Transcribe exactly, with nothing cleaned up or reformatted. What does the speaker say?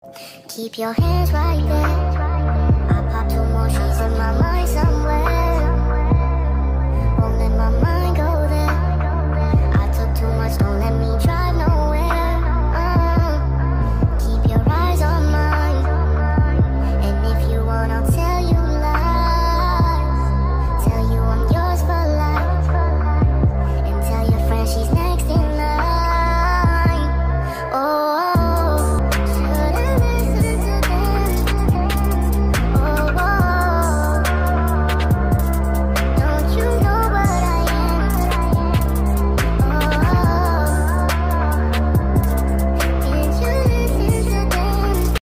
Keep your hands right there. I pop two more shots in my mind.